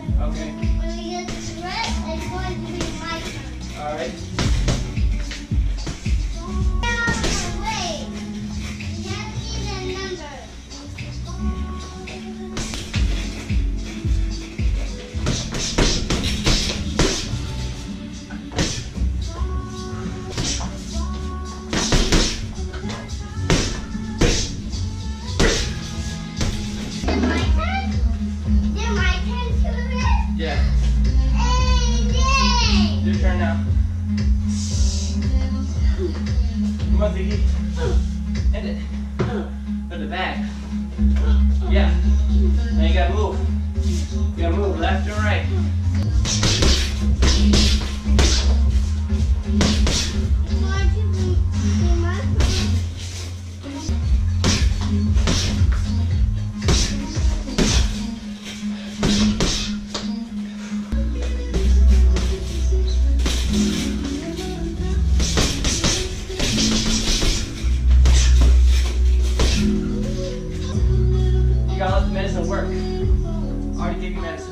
Okay. When we get to red, it's going to be my turn. All right. Get out of the way. You can't see the number. Yeah. Hey, Your turn now. Come on, Ziggy. Hit it. Put it back. Yeah. Now you gotta move. You gotta move left and right. You gotta let the medicine work. Already gave you medicine.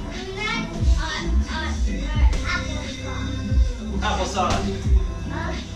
Applesauce.